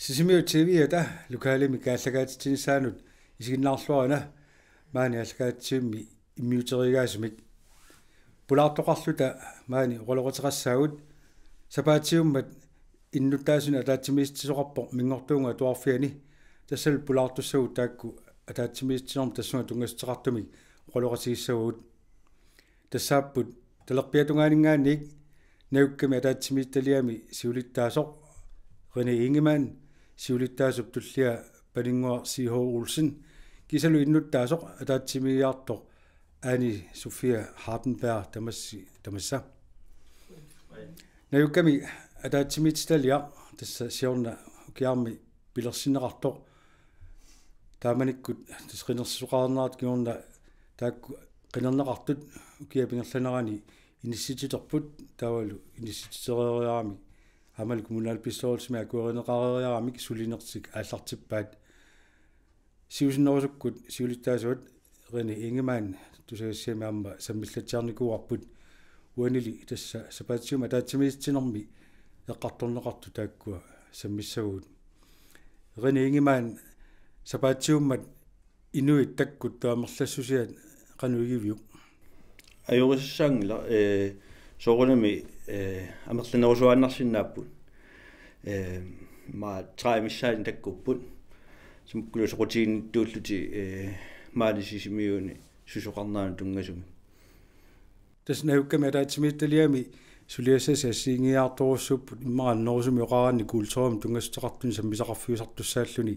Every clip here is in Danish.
Sisimiu TV ata lokaalimi kaalлагаатитсинissaanут исигиннаарлуарана маани аллагаатсиимми иммиутеригаасумик пулаартоқарлута маани оролоқатеқассаагут сапаатиуммат иннуттаасуна атаатсимиистисоқарпоқ мингортуунга туарфиани тассал пулаартуссагут таакку атаатсимиистисорм тассунга тунгастеқартумик оролоқатигиссагут тассааппут талерпиатунгаанингааник наукками атаатсимиитталиами сиулиттаасоқ René Ingemann siulittaasup tullia paninguar C.H. Olsen kisalu innuttaasoq ataatsimiiartoq aani Sofia Hardenberg tamassa najukkami ataatsimiititalia tassa siorna ukiarmi pilersinneqartoq taamanikkut tasqinersuqaarnaat kiorna taakku qinerneqartut ukiapingerlanerani inissititerput taavalu inissititereeriarami Amal kommunal pistols med akuarineqareriara amik sulinersik aallartippaat siusinnerusukkut siulittaasuat René Ingemann tusagissiamaamma sammillatsiarnikuarput uanili tassa sapaatiuma taatsimisitsinermi eqqartorneqartu taakkua sammissaguut René Ingemann sapaatiummat inuit takkut taamerlassusiat qanuigiviu ajorissangla soorunami амерланерусуааннарсиннааппут ма траимиссаалин таккуппут сумуккулус рутиинниттууллути маалисисимиуни сусоқарнаан тунгасуми таснаугками атаатсимиитталиами сулиассасассиингиарторуссуппут иммараннерусуми оқаранни култорум тунгастеқартуни саммисақарфиусартуссааллуни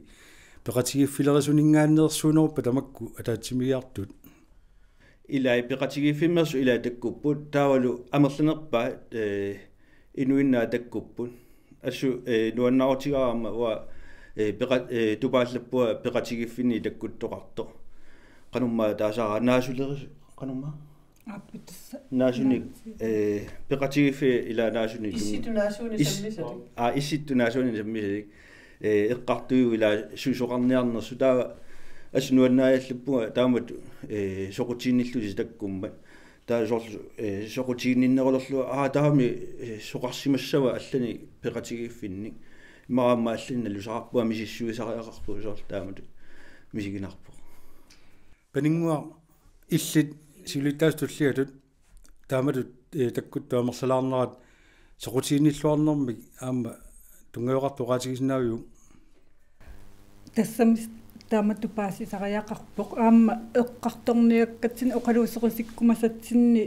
пеқатигиффилерисунингааннерсуунеруппа тамакку атаатсимииартут илай пеқатигиффиммерсу илай таккуппут таавалу амерланерпаа инуиннаа таккуппут ассу нуаннаортигаама уа пеқат тупааллаппуа пеқатигиффини таккуттоқарто қанумма таасаа наасулерис қанумма аппитсса наасуни пеқатигиффи ила наасуни исситунаасуни саммисали исситунаасуни саммисали эққартуйу ила сусоқарниарнерсу таава аснуаннааллуппуга таамат соқутиинниллуси таккумма таа соқутиинниннерулерлу таами соқарсимассава аллани пеқатигиффинни имарамма аллинна лусақарпуа мисиссуисариақарпу соорл таамат мисигинарпу панингуа иллит силиттаас туллиатут тааматут таккут таамерлалаарнерат соқутиинниллуарнэрмик аама тунгеоқартоқаатигиснаавиу тассам тааматту паасисариақарпоқ аама эққарторниаккатсин оқалуусеқусиккумасатсинни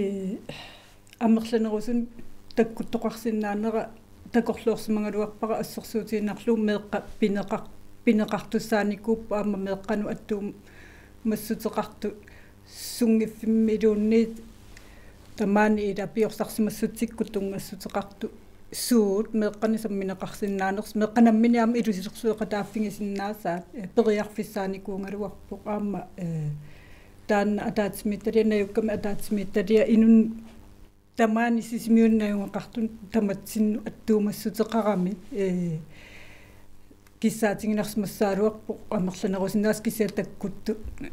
амерланерусун таккуттоқарсинаанера такорлуорсимангалуарпара ассорсуутиинарлу меэққа пинеқартуссааникууппа аама меэққану аттуум массутеқарту сунгиффиммилуунни тамаани ила пиорсарсимассутсикку тунгассутеқарту суут меэққани самминеқарсинаанерс меэққанамминиаама илусисерсуеқатааффигисиннаасаат периарфиссааникуунгалуарпоқ аама таанна атаатсимитталиа наюкками атаатсимитталиа инун тамаани сисимиуннаюнгақартун таматсинну аттуумассутеқарами киссаатингинарсмассаалуарпоқ амерланерусинаас кисиатаккутту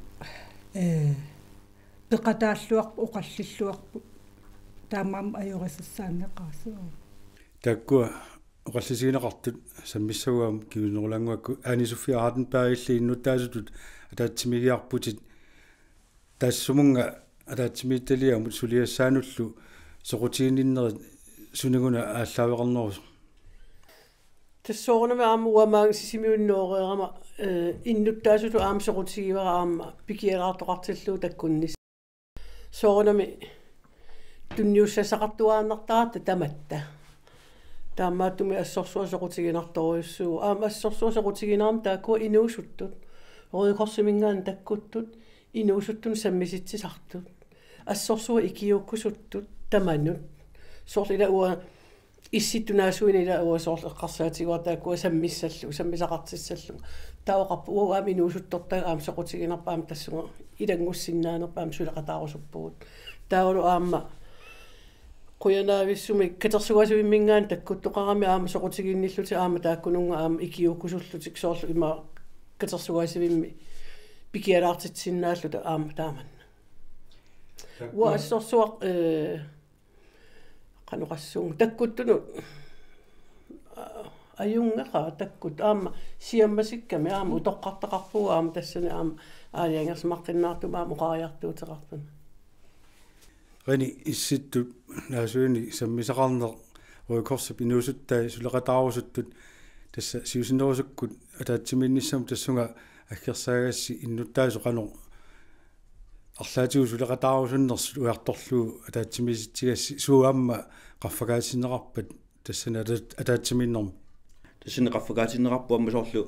пеқатааллуарпу оқаллиллуарпу таамаам ajorissassaanneqaasuu таккуа оқаллисигинеқартут саммиссагуам кивинерулангуакку аани София Hardenberg илли иннуттаасутут атаатсимигиарпутит тассумунга атаатсимиитталиамут сулиассаануллу соқутииннерит сунагуна ааллаавеқарнерус тассоорнама аама уамаан сисимиунноореерама иннуттаасуту аама соқутигивара аама пикиераартоқартиллуу таккуннис соорнами тунниуссасақартуааннартаата таматта таамааттуми ассорсуасоқутигинарторуйуссуу аама ассорсуасоқутигинаарам тааккуа инуусуттут ориқорсимингаан таккуттут инуусуттун саммиситсисартут ассорсуа икиуккусуттут таманут соорлила уа исситтунаасуинила уа соорл эққарсаатигуа тааккуа саммиссаллу саммисақартиссаллу таоқарпу уа минуусуттортаа аама соқутигинарпаама тассуга илангуссиннаанерпаама сулеқатаарусуппугут таавалу аама Kuyanavissumi katersuasuimmingaan takkuttoqarami aama soqutiginnilluti aama taakkununga aama ikiukkusullutik soorlu ima katersuasuimmi pikialaartitsinnaallute aama taamanna wa assorsuaq qanuqassuung takkuttunu ajungaqa takkut aama siammasikami aama utoqqartaqarpuu aama tassani aama aaliangersmaqqinnaartum aama uqariartuuteqartuna Reni issittu naasuuni sammisaqarner ruikorsup inuusuttai suleqataarusuttut tassa siusinnerusukkut ataatsiminnissam tassunga аггерсааgassi иннуттаасоqanu арлаатигу сулеqataarusunners уярторлуу атаатсимиситсигасси суамма qaffagaatsinneqarpat тассана атаатсиминнерми тассана qaffagaatsinneqarpu амма соорлу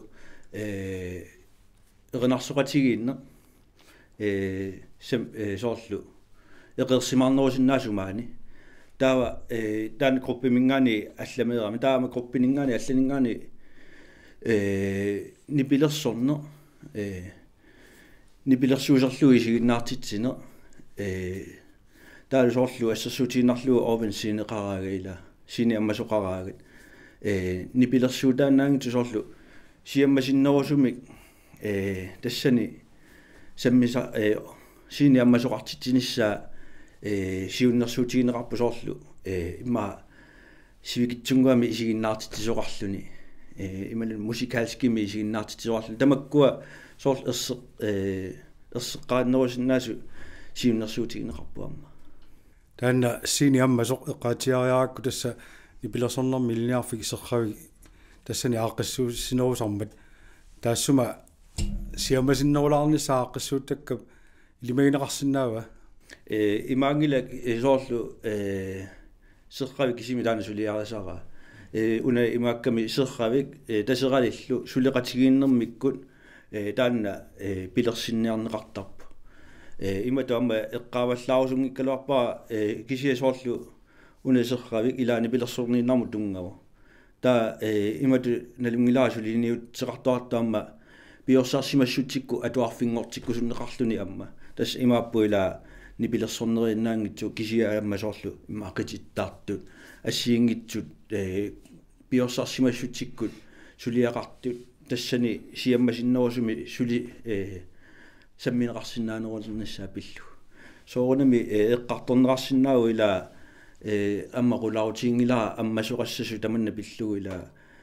эринарсоqатигиинне соорлу эқерсимаарнерусиннаасумаани таава таан группимингаани алламеерами таама группинингаани алланингаани нипилерсорне нипилерсуусерлуи сигиннаартитсина таалу соорлу ассерсуутииннарлуи орвенсинеқараагила сини аммасоқараагат нипилерсуутаанаангиту соорлу сиаммасиннерусумик тассани саммиса сини аммасоқартитсиниссаа сиуннерсуутигинеқарпу соорлу имма сивикитсунгуами исигиннаартитсисоқарлуни ималун мусикалскими исигиннаартитсисоқарлу тамаккуа соорлу ерсеққааннерусиннаасу сиуннерсуутигинеқарпуамма таанна сини аммасоқ эққаатиариаракку тасса ипилерсорнерми илниарфик исеррави тассани ааққиссуусинерусармат таассума сиаммасиннерулаарнissaа ааққиссууттаккап илимагинеқарсинаава имаангила соорлу серрави кисими таана сулиарисара уна имаакками серравик тасералиллу сулеқатигииннэрмиккут таанна пилерсинниарнеқартарпу имату амма эққааваллаарусунгиккалуарпаа кисия соорлу уна серравик илаани пилерсорнииннарму тунгава та имату налунгилаасулиниутсеқартуартаама биорсаарсимассутикку атуарфингортикку суннеқарлуни амма тас имааппуила нипилерсорнерииннаангитсу кисия амма соорлу имаақититтаартут ассиингитсут биорсаарсимассутиккут сулиақартут тассани сиаммасиннерусуми сули самминеқарсинаанерулернассаа пиллу соорунами эққарторнеқарсинаау ила аммақулаутингилаа аммасоқассасу таманна пиллугу ила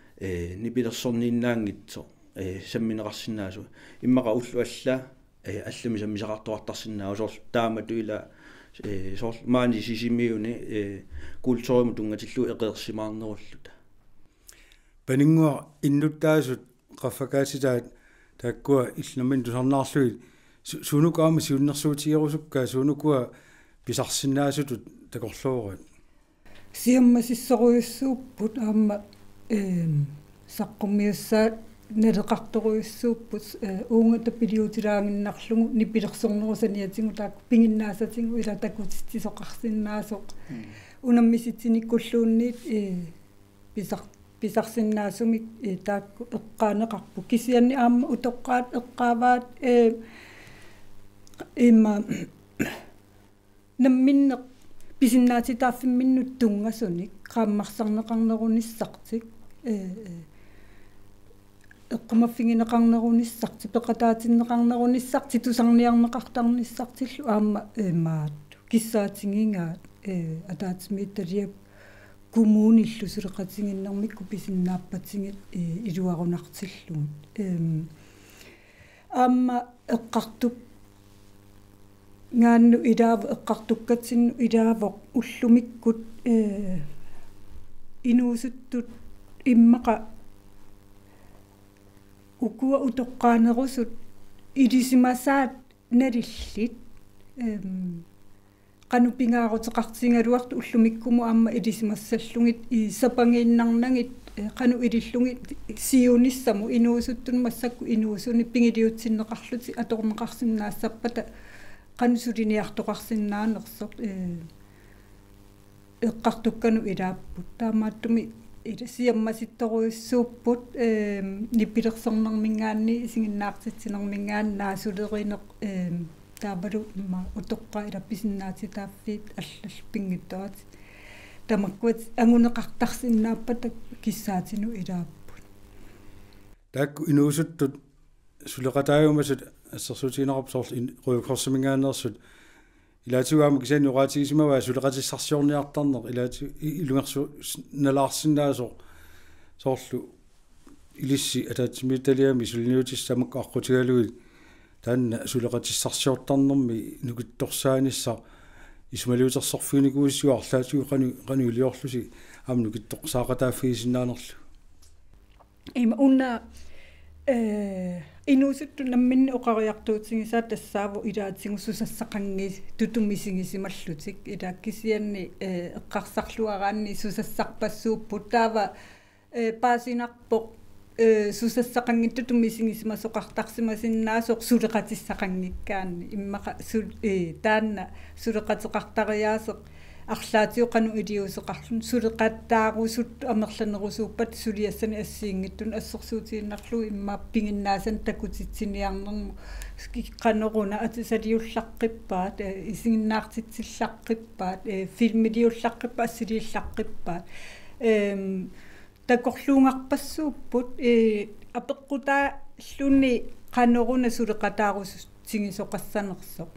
нипилерсорнииннаангитсо самминеқарсинаасу иммақа уллу алла аллами саммисақартуартарсинаа соорлу таамату ила соорлу маани сисимиуни культуурим тунгатиллу эқерсимаарнеруллута панингуа иннуттаасут qaffagaatitaat taakkuа иллнамин тусарнаарлуи сунукаама сиуннерсуутигерусуккаа сунукуа писарсинаасутут такорлуурат сиаммасиссоруйуссууппут аама саққуммиуссаат налеқарторуйуссууппут уунга пилиутилаангиннарлугу ниппилерсорнерусаниатингу таакку пингиннаасатингу ила такутитсисоқарсиннаасоқ унаммиситсиниккуллуунниит писарсиннаасумик таакку эққаанеқарпу кисианни аама утоққаат эққааваат имма намминне писиннаатитааффимминнут тунгасуник qaammarсарнеқарнеруниссартик эққумаффигинеқарнеруниссарти пеқатаатиннеқарнеруниссарти тусарниарнеқартарниссартиллу аама маат киссаатингингаат атаатсмиитталиап kommunillu suleqatiginnermikku pisinnaappatingit iluarunartillun amma eqqartuk ngaannu ilaavu eqqartukkatinnu ilaavoq ullumikkut inuusuttut immaqa ukua utoqqaanerusut ilisimasaat nalillit qanupingaaruteqartingaluartu ullumikkumu amma ilisimassallungit isapangiinnarnangit qanu ilillungit siunissamu inuusuttun massakku inuusuni pingiliutsinneqarluti atorneqarsinnaassarpata qanusuliniartoqarsinnaanersoq eqqartukkanu ilaapput taamaattumi ilasiammasittoruissuupput nippilersornermingaanni isinginnaartitsinermingaan naasuleerineq таабалу имма утоққа илапписиннаатитааффиит аллалпингиттуат тамаккуат ангунеқартарсиннааппата киссаатину илааппут таакку инуусуттут сулеқатааюмасут ассерсуутигинерап соорлу руйукорсимингаанерсут илаатигуама кисаани ураатигисимава сулеқатиссарсиорниартарнеқ илаати илунгерсу налаарсинаасо соорлу ilissi ataatsimitaliami sulniutissamak аққутигалуи таанна сулеқатиссарсиортарнэрми нукитторсаанisса исмалиутерсорфиникуиссуарлаатиу қануилиорлуси аама нукиттоқсаақатааффигисиннаанерлу има унна инуусутту намминни оқариартуутсигисаа тассааву илаатсигу сусассақангис тутумисигисималлутик илааккисианни эққарсарлуараанни сусассарпассууппут таава паасинарпоқ сусассақангитту тумисигисимасоқартарсимасиннаасоқ сулеқатиссақангиккаанни иммақа таанна сулеқатеқартариаасеқ арлаатиоқану илиусеқарлун сулеқаттаарусут амерланерусууппат сулиассани ассиингиттун ассерсуутииннарлу имма пингиннаасан такутитсиниарнерму қанеруна атисалиуллаққиппаат исигиннаартитсиллаққиппаат филмилиуллаққиппаат ассилииллаққиппаат такорлуунгарпассууппут апеққутаа лунни қанеруна сулеқатаарус тигисоқассанерсоқ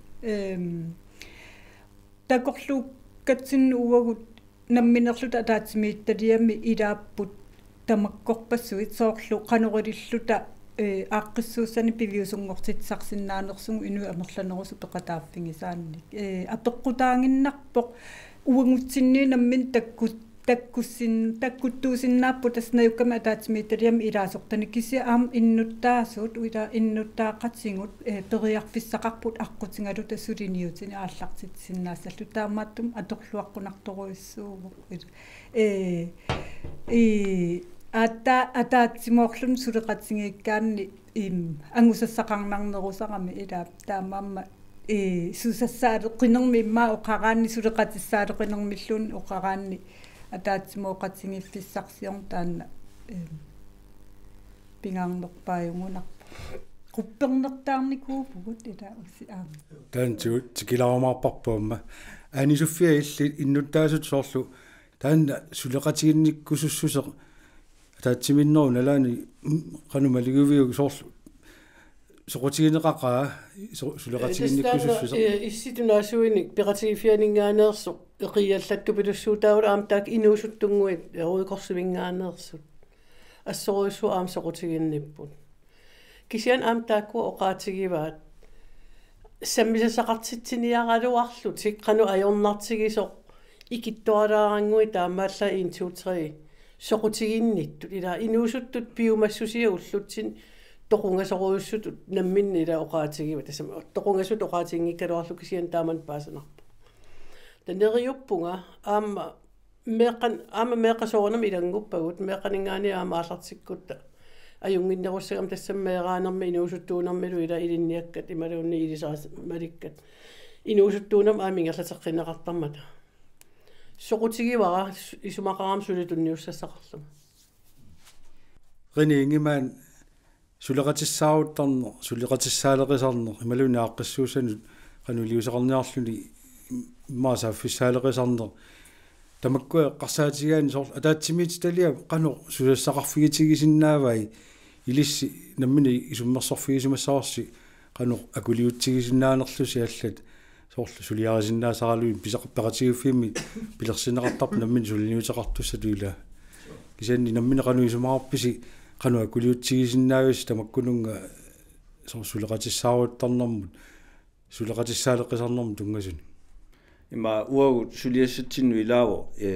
такорлуу катсинну уагут намминерлута атаатсимиитталиами илааппут тамаккорпассуит соорлу қанерилиллута ааққиссууссани пивиусунгортитсарсиннаанерсугу инуи амерланерусу пеқатааффигисаанник апеққутаангиннарпоқ уангутсинни наммин таккуттуусиннааппу таснаюккама атаатсимиитталиами илаасортани киси аам иннуттаасуут уила иннуттаақатсигут периарфиссақарпут аққутингалу тассулиниутини ааллартитсиннаассаллу таамааттум аторлуаққунарторуиссууву атаатсимоорлун сулеқатсигиккаанни ангусассақарнарнерусарами илаа таамаамма сусассаалеққинерми имма оқараанни сулеқатиссаалеқинермиллуун оқараанни атаатсимооқатсигиффиссарсиорн таанна пингаарнерпааюнгунарпа quppernertaarnikuuppugut ila ussi aama таанчуут тикиларамаарпарпуумма аанисуффиа илли иннуттаасут соорлу таанна сулеқатигинниккусуссусеқ атаатсиминнеру налаани qanumалигувиуг соорлу соқутигинеқақаа сулеқатигинниккусуссусеқ исситунаасуиник пеқатигиффианингаанеерсо эқиаллатту пилуссуутааула аамтаак инуусуттунгуит эруикорсивингаанеерсут ассоруиссу аам соқутигинниппут кисиан аамтаакку оқаатигиваат саммисасақартитсиниаралуарлу тиккану ajornartigisоқ икиттуалаарангуи таамаалла 1 2 3 соқутигиннитту ила инуусуттут пиумассусиа уллутсин тоқунгасоруйуссут намминни ила оқаатигива тасама тоқунгасут оқаатингиккалуарлу кисиан тааман паасанарпу танериуппунга аама меққасоорнам илангуппагут меққанингаани аама ааллартиккутта аюнгиннеруссагам тассаммеерааnermi инуусуттуунэрмилу ила илинниаккат ималуунни илисаас маликкат инуусуттуунам аамингерлатеққинеқартармата соқутигивара исумақарам сулитунниуссассақарлума рини ингимаан сулеқатиссаауттарнер сулеқатиссаалеқисарнер ималуунни ааққиссуусанут қанулиусеқарниарлуни маасааффиссаалеқисарнер тамаккуа қарсаатигаани соор атаатсимиититалиа қано сулассақарфигитигисиннаавай илисси наммини исуммерсорфигисимассаарси қано акулиутсигисиннаанерлуси аллат соорлу сулиарисиннаасаралуин писақарпеқатигуффиимми пилерсинеқартарп наммини сулиниутеқартуссатуила кисанни наммини қано исумаарписи қано акулиутсигисиннаавис тамаккунунга соор сулеқатиссааруттарнэрмут сулеқатиссаалеқисарнэрму тунгасуни има уагу сулиассатсинну илааво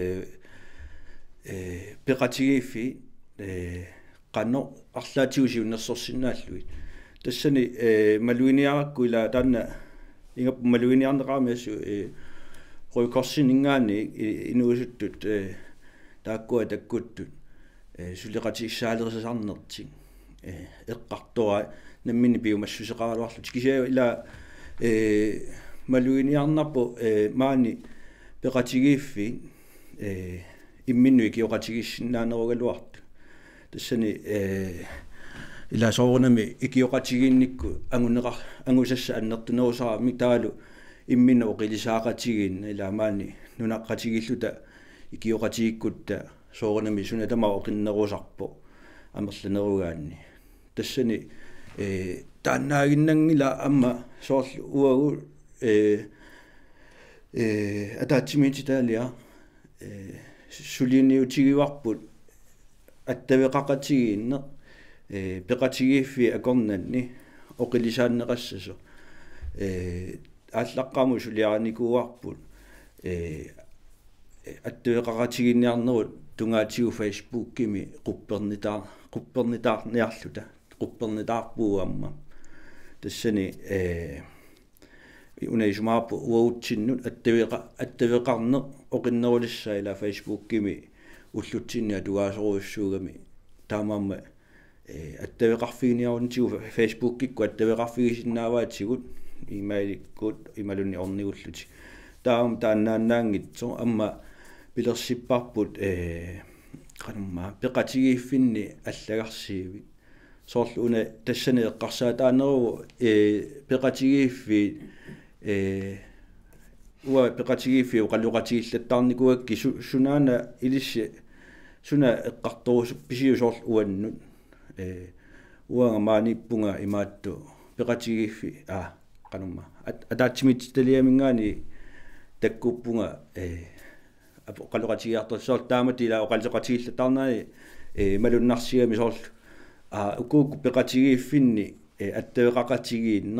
пеқатигиффи qanno арлаатигусиуннерсорсинааллуит тассани малуиниаракку ила таанна ингап малуиниарнеқаамиассу ройкорсинингаани инуусуттут тааккуа таккуттут сулеқатиссаалерисарнертик эққартуа наммини биумассусеқаралуарлу кисиа ила малуиниарнарпу маани пеқатигиффи имминнуи киоқатигиссиннаанеругалуарту тассани ила соорнами икиоқатигинникку ангусасса аннертунерусарами таалу имминна оқилисаақатигин ила маани нунаққатигиллута икиоқатигиккутта соорнами суна тама оқиннерусарпо амерланеругаанни тассани тааннаагиннангила амма соорлу уагу атаатсимиититаалиа сулиниутигиварпут аттавеқақатигиинне peqatigiffi akornanni oqilisaanneqassasо ааллаққаму сулиараникууарпут аттуеқаратигинниарнерут тунгаатигу фейсбуккими quppernitarniarluta quppernitarpuuamma тассани унаисумаарпу уаутсиннут аттавеқарне оқиннерулиссаила фейсбуккими уллутсинниа тугаасоруйуссуугами таамаама аттавеқарфигиниарунтигу фейсбуккикку аттавеқарфигисиннааваатигут имаиликкут ималунни орнигуллути таам тааннааннаангитсо амма пилерсиппарпут qanumma peqatigiffinni аллагарсииви соорлу уна тассани эққарсаатаанеру peqatigiffi уа peqatigiffi оқаллуқатигиллаттаарникуакки сунаана илисси суна эққарторусуп писиу соорлу уаннут уага мааниппунга имаатту peqatigiffi qanumma атаатсимитситалиамингаани таккуппунга оқаллуқатигиартор соор тааматила оқаллуқатигиллатаарнаани малуннарсигами соорлу укуукку пеқатигииффинни аттавеқақатигиинне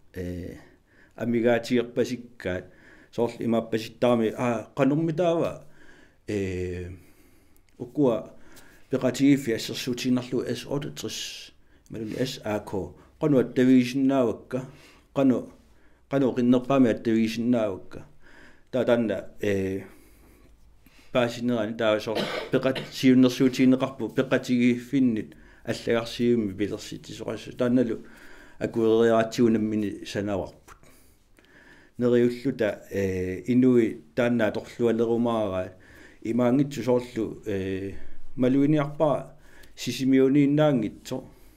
амигаатигерпасиккаат соорлу имааппаситтарами қанормитаава укуа пеқатигииффи ассерсуутиннарлу S68 малуни SAK qanu attavigisinnaavakka qanu qinnerpaami attavigisinnaavakka tatanna paasinerani taasor peqat siunnersuutiinneqarpu peqatigiiffinnit аллагарсиумми пилерситисоқассу таанналу акуериаратсигунаmmini санаварпут нериуллута инуи тааннаа торлуалерумаараа имаангитсу соорлу малуиниарпаа сисимиунииннаангитсо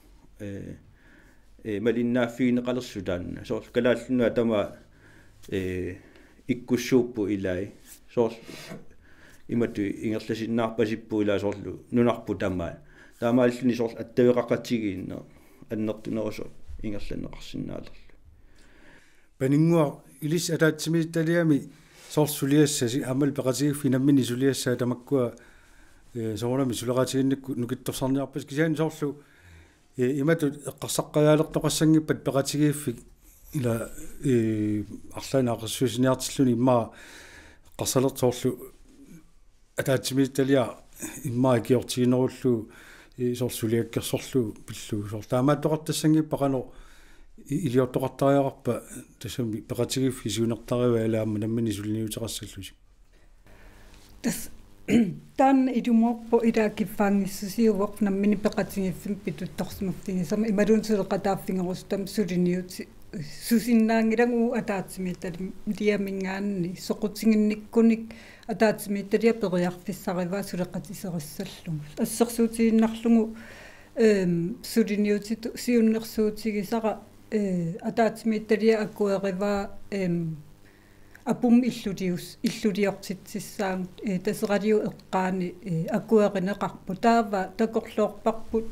малиннааффигинеқалерсу таанна соорлу калааллунуа тама иккуссууппу илай соорлу имату ингерласиннаарпасиппу илаа соорлу нунарпу тамаа таамааллуни соорлу аттавеқақатигиинне аннертунерусо ингерланеқарсинаалерлу панингуа илис атаатсимитталиами сорсулиассаси амал пеқатигиффи наммини сулиассаа тамаккуа соорнами сулеқатигинникку нукитторсарниарпас кисаани соорлу имату эққарсаққагаалертоқассангиппат пеқатигиффи ила арлаанаақассуусиниартиллуни иммаа эққарсалертоорлу атаатсимитталиа иммаа киортигинеруллу сорсулиаккерсорлу пиллу соор таамааттоқартассангиппа қано илиортоқартариақарпа тассами пеқатигиффи сиунертариуа алаама наммини сулиниутеқассаллуси тас тан идуморпо идаакиффаангиссусиувоқ наммини пеқатигиффим питутторсимаффигисама ималуунсулеқатааффингерустам сулиниути сусиннаангилангу атаатсимиттали диамингаанни соқутингинниккуник атаатсимитталиа периарфиссариваа сулеқатисериссаллугу ассерсуутииннарлугу сулиниутиту сиуннерсуутигисара атаатсимитталиа аккуериваа апум иллулиортитсissaang тасерадиу эққаани аккуеринеқарпу таава такорлоорпарпут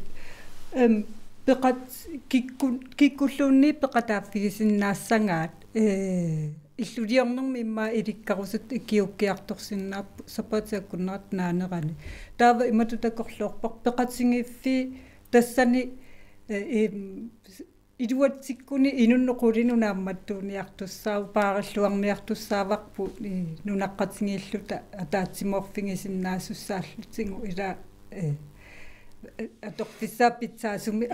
пеқат киккуллуунни пеқатааффигисиннаассангаат иллулиорнэрми имма иликкарусут икиуккиарторсиннааппу сапаатиаккуннерат наанерани таава имату такорлоорпар пеқатсигиффи тассани идуатсиккуни инуннеқулинунаамматтууниартуссаау паариллуарниартуссааварпу нунаққатингииллута атаатсиморфигисиннаассуссааллутингу ила аторфиссааппитсаасуми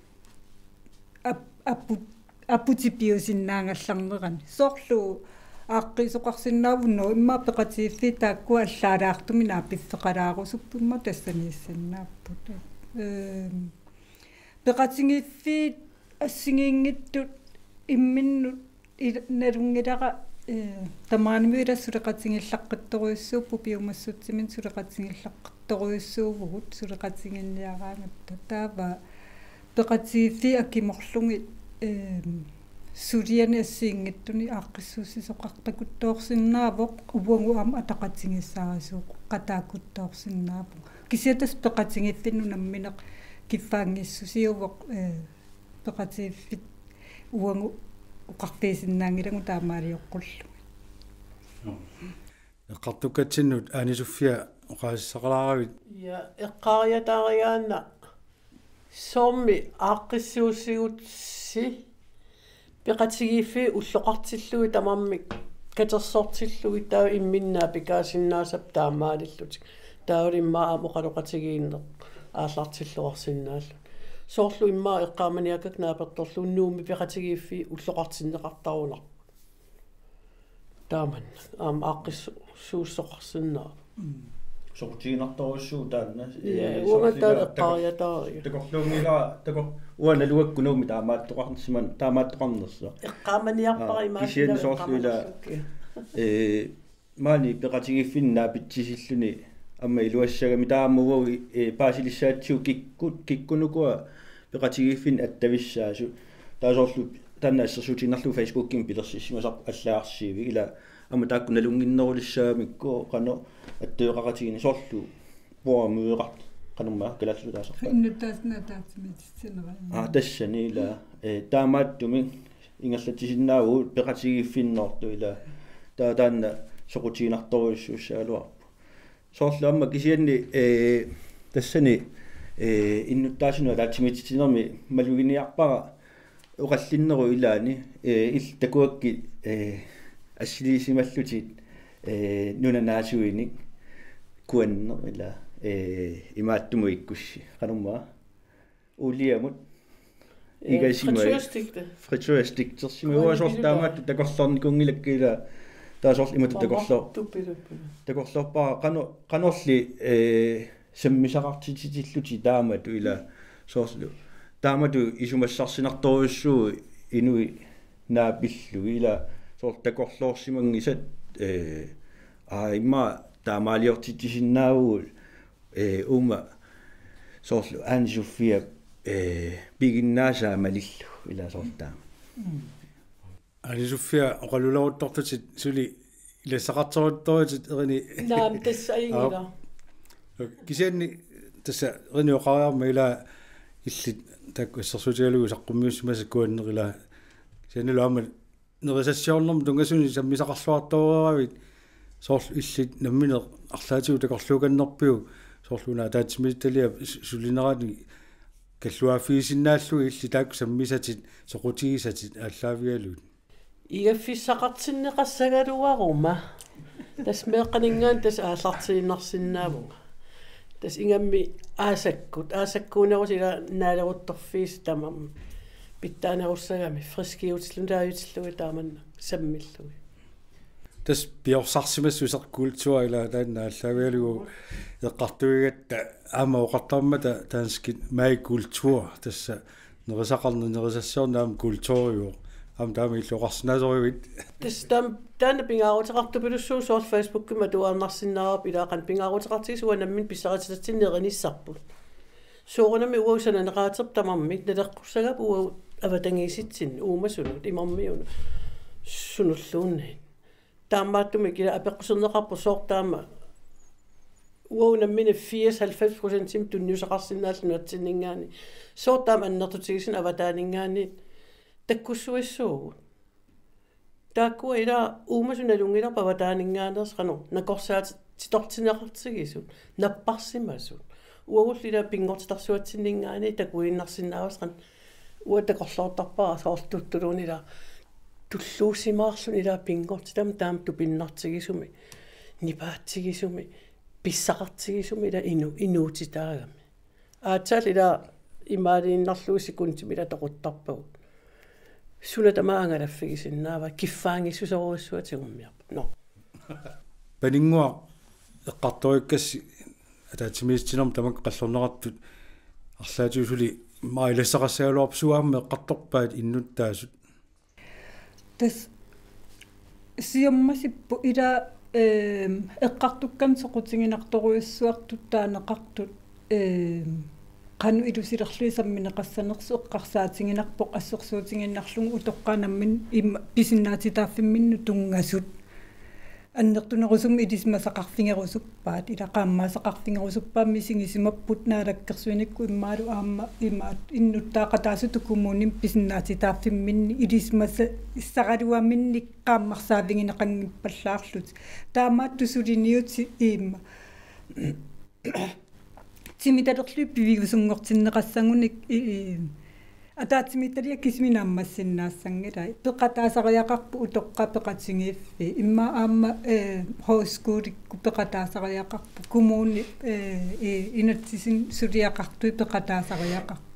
аппутипиусиннаангалларнерани соорлу ааққисоқарсинаавунно имма пеқатииффи тааккуа аллаалаартуми нааппиффеқалаарусуппу имма тассанииссаннааппут пеқатингиффи ассигиингиттут имминну налунгилара тамааними илассулеқатингиллаққатторуйуссууппу пиумассутсимин сулеқатингиллаққатторуйуссуувгут сулеқатингинниараангатта таава пеқатииффи акиморлуги сулиани ассиингиттуни ааққиссуусисоқартакуттоорсиннаавоқ увуангу аама атақатингиссаарасууқ қатаакуттоорсиннаапу кисиатас пеқатингиффинну намминеқ киффаангиссусиувоқ пеқатииффит увуангу уқарпиисиннаангилагу таамаалиоққуллу эққартуккатсиннут аанисуффиа оқаассақалааравит я эққариатаариаанна Sommi aaqqissuussigut peqatigiffi ulloqartillui tamammi katersortillui taa imminnaa pikaasinnaasap taamaalillutik taalimmaa amoqaloqatigiinne ааллартиллуарсиннааллу соорлу иммаа эққааманиакак нааперторлууннуумми пеқатигиффи уллоқартиннеқартарунар тааман ааққиссууссоқарсиннаа сортиинарторуссуу таанна уангаттаа эққариатаариу такорлуумила тако уаналуаккунууми таамааттоқарнсиман таамааттоқарнерса эққааманиарпара имаасина соорлуила маани пеқатигиффиннаа питсисиллуни amma iluassagami taammugu paasilissaatsu kikkunukua peqatigiffin attavissaasu taasorlu tannaassersuutinnarlu facebookin pilersissimasa allaarsiivi ila amma taakkunalunginnerulissaamikku qano attueqaqatigini sorlu puamyueqart qanumma kalallu taasarpa innuttaasna taatsimitssinera tassani ila taamaattumi ingallattisinnaagu peqatigiffinnortu ila taanna soqutiinartoruissuussaaluarpu soorlu amma kisianni tassani innuttaasunu taatsimitsitinermi maluginiarpara uqallinneru ilaani il takuakki assiliisimallutit nunanaasuinik kuanner ila imaattumu ikkussi qanumma uliamut igasimai friturestiktersimu uasortaamaattu takorlornikungilakkiila taasorl imatu takorlorpaa qanorli sammisaqartititilluti taamatu ila soorlu taamatu isumassarsinartorussuu inui naapillu ila soorl takorloorsimangisat imma taamaaliortitisinnaavuu uma soorlu Anne-Sophia piginnaasaamalillu ila soortaama Anne-Sophia oqaluloruttortutit suli ilasaqartoruttoritit erini naam tassaiingila kisianni tassa erini oqariarma ila illit takkuissarsuutigalugu saqqummiussumasa kuannerila kisianni luama nerisassiornerma tungasuni sammisaqarluartoruavit soorlu illit nammine арлаатигу такорлууганнерпиу соорлуна таатсимитталиа сулинерани каллуаффиисиннааллуги илли таакку саммисатит соқутигисатит ааллаавигалуут игаффиссақартиннеқассагалуарума тас меэққанингаан тас ааллартииннарсинаавунга тас ингамми аасаккуунерусила наалерутторфиис тамам питтаанеруссагами фрискиутиллун таавитиллуги тааманна саммиллуги тас биорсарсимассусеқ культура ила таанна ааллаавигалугу эққартуигатта аама оқартармата таанскит май культура тасса нерисақарнерисассиорнаам культуриу ам таами иллоқарсинаасоривит тас таана пингаарутеқартупилуссуу соор фейсбуккима туаарнарсинаарап илаақан пингаарутеқартигисуа наммин писсаритатиннеқаниссарпут соорунами уаусананеқаатер тамармит налеққуссагап уа аватангиситсин уумасунут имармиуну сунуллуунни таамааттуми кила апеққусернеқарпу соортаама уаунаммине 94% сим тунниусақарсинааллуну атсиннингаани соортаама аннертутигисин аватаанингаани таккуссуиссуугу тааккуа ила уумасуналунгиларпа аватаанингаанерс қано накорсаат титортинеқартигисут наппарсимасут уагуллила пингортитарсуатсиннингаани такуиннарсинаавас қан уа такорлоортарпара соорлуттулуунила туллуусимаарлун ила пингортитам таам тупиннартигисуми нипаатсигисуми писсақартигисуми ила инуутитаагами аатсаал ила имаалииннарлуусикунтими ила тоқуттарпагу сулатамаангалаффигисиннаава киффаангиссусоруссуатигуммиарпа но панингуа эққарториккасси атаатимиистинерм тамак қаллорнеқартут арлаатиусули маилассақассагалуарпсуаамма эққарторпаат иннуттаасут тас сиаммасиппу ила эққартуккан соқутингинарторуиссуартут таанеқартут qanu ilusirerluisammineqassanersu eqqarsaatiginarpoq assorsuutiginnarlugu utoqqanammin pisinnaatitaaffimminnu tungasut аннертунерусум илисмасақарфингерусуппаат илақааммаасақарфингерусуппаамми сигисимаппут наалаккерсуиникку иммаалу аама имаат иннуттаақатаасу тукумууним писиннаатитааффимминни илисмаса иссаралуамминни qaammarsaavingинеқангиппаллаарлут таамаат тусулиниут иимма тимиталерлу пивигусунгортиннеқассангуник атаатимиталия кисминааммассиннаассангила пеқатаасариақарпу утоққа пеқатингииффи имма аама хоускууликку пеқатаасариақарпу коммуни инатсисин сулиақартуи пеқатаасариақарпу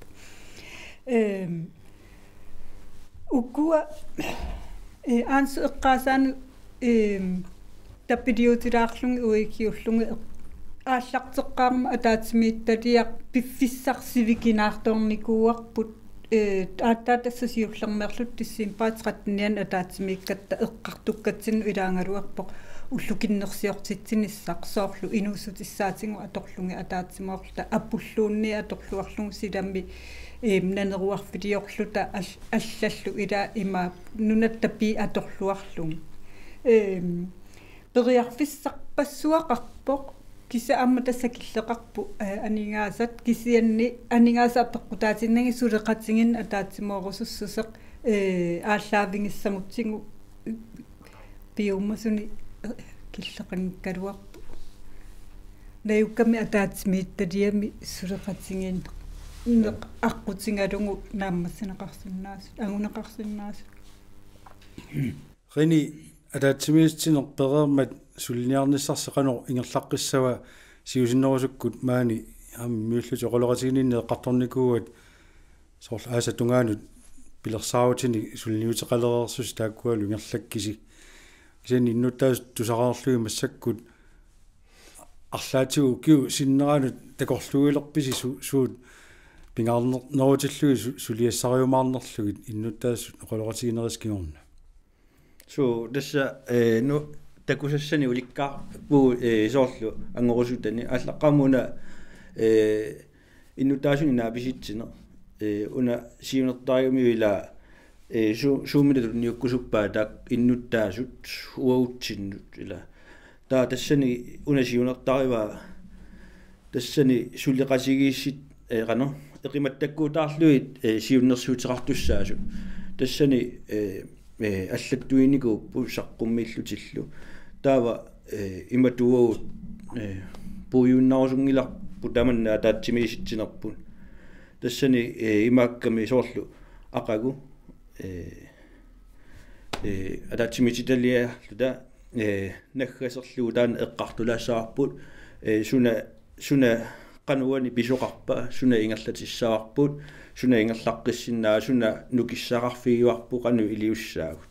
укуа аансу эққаасаану таппидиутилаарлунги уикиуллунги ааллартеққарма атаатимиитталиақ пиффиссарсивикинаарторникууарпут ааттаатассасиуллермерлут тиссимпаатеқаттиниан атаатимииккатта эққартуккатсину илаангалуарпоқ уллукиннерсиортитсиниссақ соорлу инуусутиссаатингу аторлунги атаатимоорта аппуллуунни аторлуарлугу силамми нанеруарфилиорлута аллаллу ила има нунаттапи аторлуарлугу периарфиссарпассуақарпоқ киса амма тассакиллеқарпу анингаасат кисианни анингаасааппеққутаатиннаги сулеқатингин атаатимоорусуссусеқ ааллаавингиссамутсигу пиуммасуни киллеқангкалуарпу наюкками атаатимиитталиами сулеқатингин аққутингалугу нааммассинеқарсиннаасу агунеқарсиннаасу рини атаатимиистинер перермат сулниарниссарсеқанор ингерлаққиссава сиусиннерусуккут маани аммиуллути оқолоратигининне эққарторникууат соорлу ааса тунгаанут пилерсаавутини сулниутеқалерерсус тааккуалу ингерлаккиси кисани иннуттаас тусараарлуги массаккут арлаатигу киу синнераанут такорлугилерписи суут пингаарнерутиллуги сулиассариумаарнерлугит иннуттаас оқолоратигинерискингорна so dessa no takusassani ulikkaa puu soorlu angorusutani allaqamuna innutaasun inaabisitsina una siunertaagami ila suuminatut niukkusuppaa taak innuttaasut uautsinut ila taa tassani una siunertaariva tassani sulliqasigiissit qano eqimattakkuutaarluit siunnersuuteqartussaasut tassani аллаттуинику пусаққуммииллутиллу таава иматууу пуюннаусунгиларпу таманна таатсимиситсинерпун тассани имаакками соорлу ақагу атаатсимиситалиаллута наггасерлуу таана эққартулаассаарпут суна qanуани писоқарпа суна ингерлатиссаарпут суна ингерлаққиссиннаа суна нукиссақарфигуарпу qanu илиуссаагут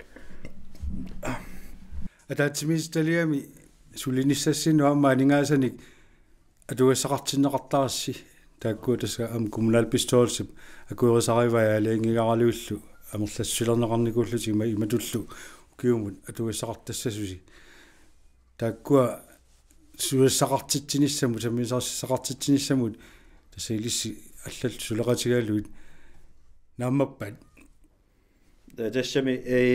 атаатсимисталиами сулиниссассину аммаанигаасаник атуассақартиннеқартарасси тааккуутаса ам коммунал пистоолсип акуерисаривая алингигаралуиллу амерлассулернеқарникууллути иматуллу киумут атуассақартассасуси тааккуа суассақартитсиниссамут саммисарсақартитсиниссамут тасаилисси аллал сулеқатигаалуит нааммаппат тассами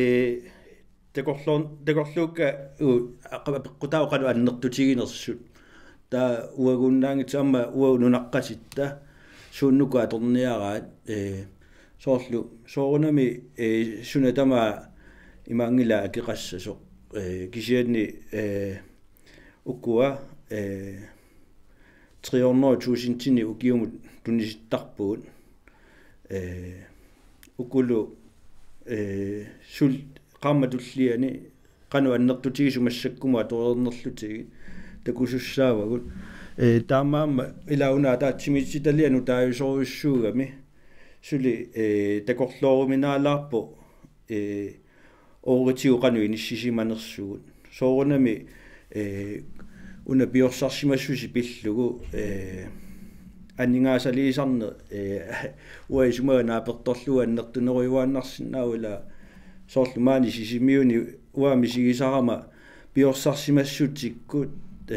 такорлуукка аққутаоқалу аннертутигинерсут таа уагуннаангит амма уагунунаққатитта сууннуку аторниараат соорлу соорунами сунатама имаангила акеқассасоқ кисианни уккуа 300,000 укиумут туниситтарпуут укулу сул qammatulliani qanu annertutigisumассаккума тоорнерлутиги такусуссаавагут таамаама илауна таатсимитситалиану тааюсоруйуссуугами сули такорлооруминаалаарпо ооритиу qanu иниссисиманерсугут соорунами уна биорсарсимассуси пиллугу аннингаасалиисарне уаисумаанааперторлуа аннертунеруйуааннарсиннааула соорлумаани сисимиуни уаами сигисарама биорсарсимассутиккут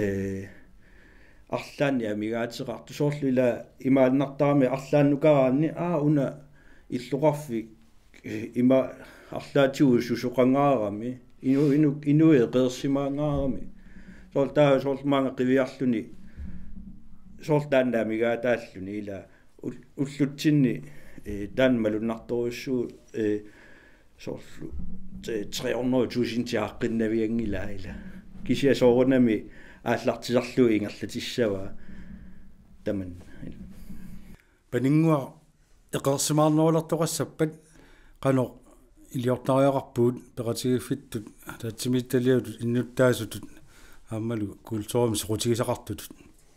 арлаани амигаатеқарту соорлуила имааннартарами арлааннукараанни уна иллоқарфи има арлаатигу сусоқангаарами инуэ қерсимаангаарами соортаа соорлмаанга қивиарлуни соортааннаамигаатааллуни ила уллутсинни таанмалуннарторуссуу соорлу 300,000 тиаққиннавиангила ила кисиа соорунами ааллартисарлуи ингерлатиссава taman paningua eqersimaarnuulartoqassappat qano iliortariaqarpuut peqatigifittut taatsimiittaliutut innuttaasutut аамалу культуурами соқутигисақартутут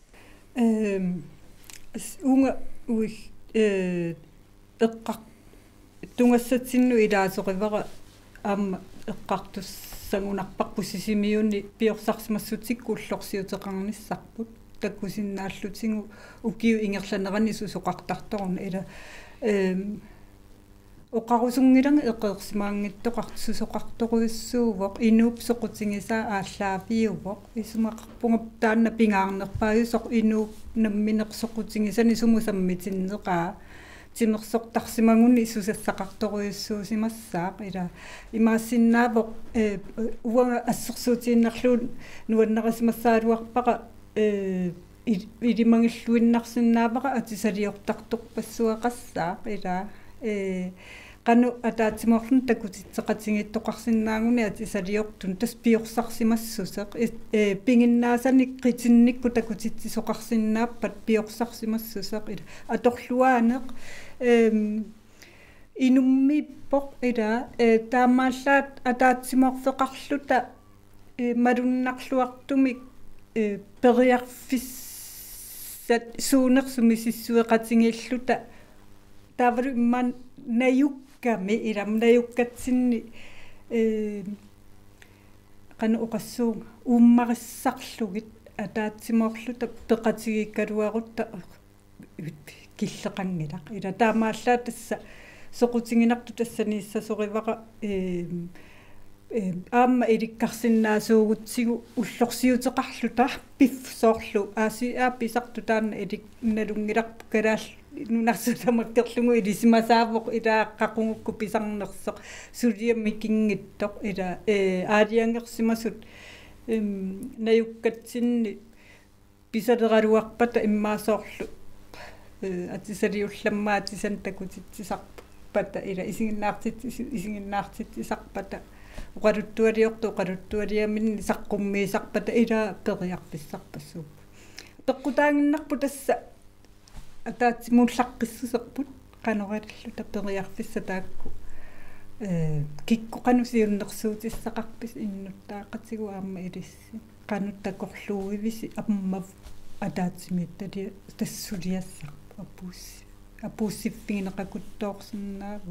унга уи эққар тунгассатсинну илаасоқивара аама эққартуссагунарпарпу сисимиуни пиорсарсимассутикку уллорсиутеқарниссарпут таккусиннааллутингу укиу ингерланерани сусоқартарторна ила оқарусунгиланга эққерсимаангиттоқартусоқарторуйуссуувоқ инууп соқутингисаа ааллаапиувоқ исумақарпунга таанна пингаарнерпааюсоқ инууп намминеқсоқутингисани сумусаммитиннеқаа тимерсортарсимагуни исусассақарторуйуссуусимассаақ ила имаассиннаавоқ уага ассерсуутииннарлуун нуаннерасимассаалуарпаqa илимангиллуиннарсиннааваqa атисалиортарторпассуақассаақ ила qanu ataatsimorlun takutitseqatigiittoqarsinnaaguни atisaliortun tas piorsaarsimassuseq pinginnaasani qitinnikku takutitsisoqarsinnaappat piorsaarsimassuseq ila atorluaaneq inummiippoq ila taamaallaat ataatsimorfeqarluta malunnarluartumik periarfissat suunersumississueqatingilluta тавру ман наюкками илам наюккатсинни qanu uqassuunga uummarissaarlugit ataatsimorluta peqatigikkaluarutta killeqangilaq ila taamaallaa tassa soqutinginartu tassaniissasorivaqa аама иликкарсиннаасуугутсигу уллорсиутеқарлута пиф соорлу ааси ааписарту таана илик налунгиларпу калаал нунарсутамаккерлугу илисимасаавоқ илааққақунгукку писарнерсоқ сулиаммикингиттоқ ила аалиангерсимасут наюккатсинни писалераluarpata иммаасоорлу атисалиулламмаатисан такутитсисарпата ила исигиннаартитсисарпата уқалуттуалиорту саққуммиисарпата ила периарписсарпассуу пеққутаангиннарпу тасса атаатсимууллаққиссусерпут қанораллута периарписса таакку кикку қанусиуннерсуутиссақарпис иннуттаақатигу аама илисси қануттакорлууивиси аммав атаатсимиттали тассулиассар апууссиффигинеқакуттоорсинаагу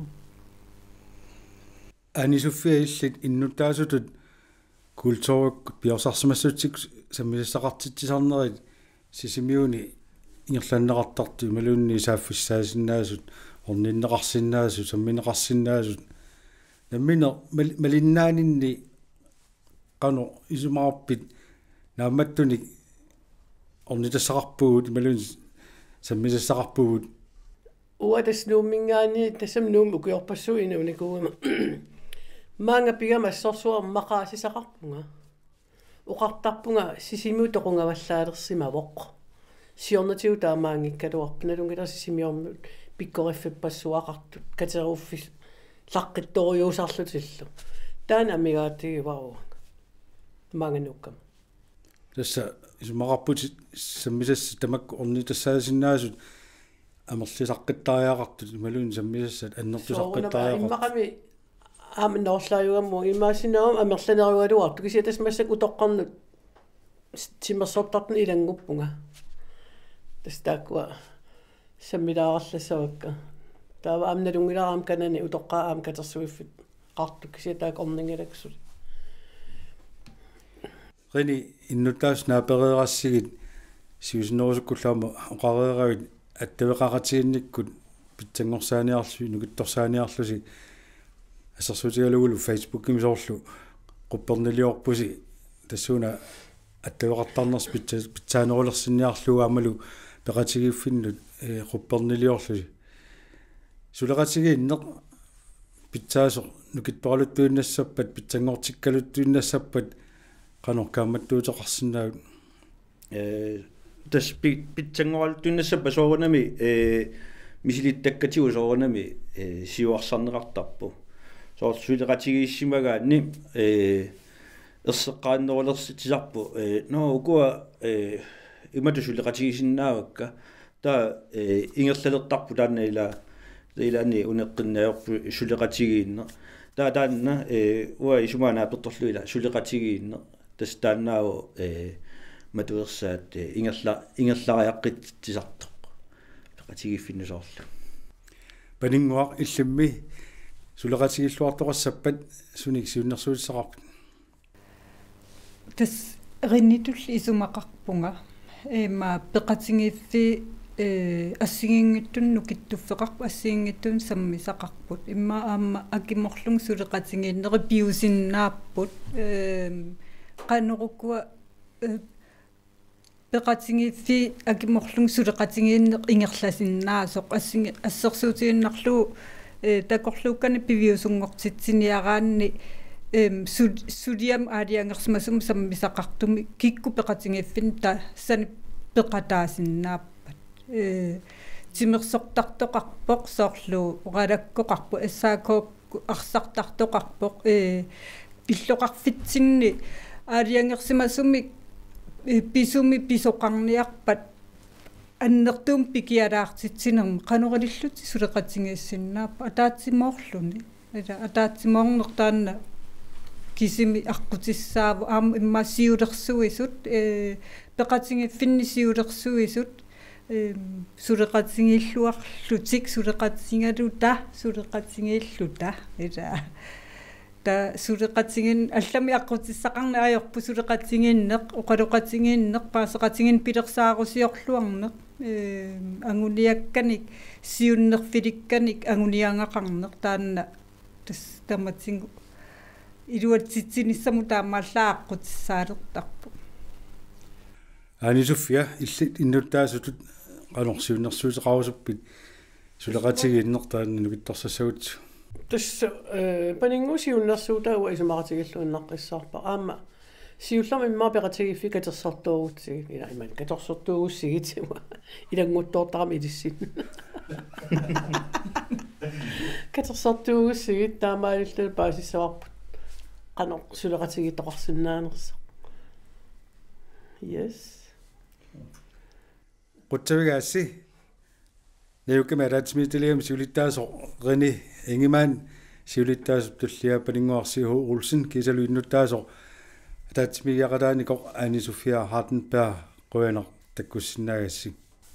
анисуффиаиллит иннуттаасутут культуурак пиорсарсимассутик саммисақартитсисарнерит сисимиуни ингерланнеқартарту малуунни сааффиссаасиннаасут орниннеқарсиннаасут самминеқарсиннаасут намминер малиннаанинни қано исумаарпит наамматтуник орнитассақарпугут малуун саммисассақарпугут уатаснууммингаани тассамнуум укиорпассуина уникуума маанга пигамассорсуар мақаасисақарпунга уқартарпунга сисимуу тоқунгаваллаалерсимавоқ сиорнатиу таамаангиккалуарпиналунгилерси симиормут пиккориффиппассуақартут катеруффис лаққитториусарлутиллу таана амигаатиги вау маангануккам тасса исумақарпут саммисасс тамак орнитассаасиннаасут амерлисаққиттариақартут малуун саммисассат аннертусаққиттариақартут иммақами аамноорлааюгамму имаасинаам амерланеруалуарту кисиатас массак утоққарнут тимерсортартни илангуппунга тастаакуа саммилаараллассавакка таава амналунгилараам канани утоққааам катерсуиффит қарту кисиатаак орнингилаксут рини иннутаас наапереерассигит сиусинерусуккуллаама оқарееравит аттавеқаратигинниккут питсангорсааниарлу нукитторсааниарлуси ассерсуутигалугулу фейсбуккими соорлу қуппернилиорпуси тассууна аттавеқартарнерс питсаанерулерсинниарлуга амалу пеқатигиффиннут қуппернилиорлуси сулеқатигииннеқ питсаасо нукитпаралуттуиннассаппат питсангортиккалуттуиннассаппат qanоркааматтуутеқарсинаавут тас питсангоралуттуиннассаппа соорунами мисилиттаккатигу соорунами сиуарсарнеқартарпу соор сулеқатигииссимагаанни ерсеққааннерулерситисарпу ноо укуа имату сулеқатигисиннаавакка та ингерлалертарпу таанна илаани унеққиннаёрпу сулеқатигиинне таанна уа исумаана пеқторлуила сулеқатигиинне тас тааннаау матуерсаат ингерлариаққитсисартоқ пеқатигиффиннусоорлу панингуақ иллимми сулеқатигиллуартоқассаппат суник сиуннэрсуутсақарпут тас риннитул исумақарпунга пеқатингиффи ассигингиттун нукиттуффеқарпу ассигингиттун саммисақарпут имма аама акиморлун сулеқатингииннери пиусиннааппут qanurukua peqatingiffi akimorlung suleqatingiinneq ingerlasinnaasuq assersuutiginnarlu takorluukkani piviusungortitsiniaraanni suliam aaliangersmasum sammisaqartumi kikku peqatingiffin ta sani peqataasinnaappat timersortartoqarpoq soorlu oralakkoqarpu assaakooq arsartartoqarpoq illoqarfitsinni aaliangersimasumi pisumi pisoqarniarpat аннертуум пикиалаартитсинерм канориллути сулеқатингиссиннааппа атаатсимоорлуни атаатсимоорнертаанна кисими аққутиссааву аама иммассиулерсуисут пеқатингиффиннисиулерсуисут сулеқатингиллуарлутик сулеқатингалута сулеқатингиллута та сулеқатингин аллами аққутиссақарна аёрпу сулеқатингиннеқ оқалоқатингиннеқ паасеқатингин пилерсаарусиорлуарнеқ ангуниакканик сиуннерфиликканик ангуниангақарнеқ таанна тас таматсингу илуатситсиниссаму таамааллааққутиссаалертарпу анисуффиа иллит иннуттаасутут канорсиуннэрсуутеқарусуппит сулеқатигииннеқ таанна нукитторсассагут тас панингусиуннэрсуутаа исумаратигиллуиннаққиссаарпа аама сиуллам имма пеқатигиффи катерсортуугутсиг ила иман катерсортуугуссигитсима илангуттоортарами илиссин катерсортуугуссигит таамаалиллу паасиссаварпут qanor сулеқатигиттоқарсинаанерса yes qutsavigaassi неуккамаалаатсимитилиам сиулиттаасо рини ингимаан сиулиттаасуп туллиа панингуарсиу улсин кисалуиннуттаасо атаатсимигиақалааникоқ анисуффиа хартенберг қуянер таккуссинаагасси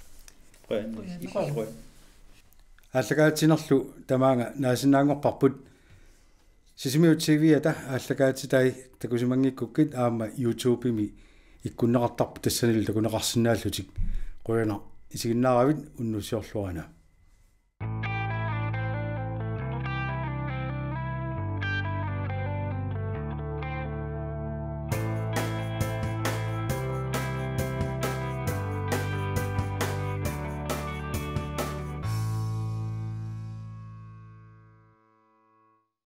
аллагаатинерлу тамаанга наасинаангорпарпут сисимиут тивиата аллагаатитай такусимангиккуккит аама YouTube-ими иккуннеқартарпу тассанил такунеқарсинааллутик қуянер исигиннааравит уннусиорлуарана